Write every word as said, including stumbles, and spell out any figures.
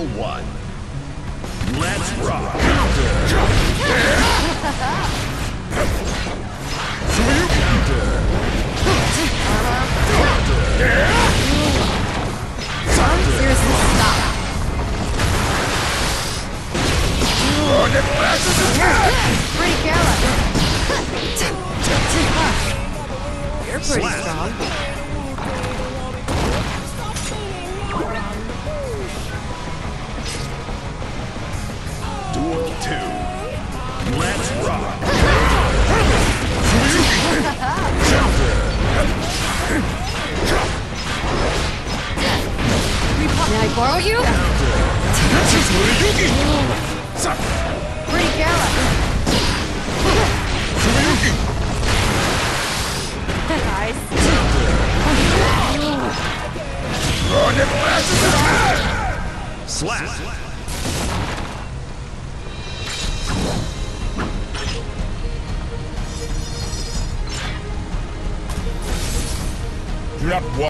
one. Let's rock. Seriously, stop. Pretty careless. You're pretty Slap. strong. Duel two. Let's rock. May I borrow you? Pretty careless. Nice. Slap. Do not walk.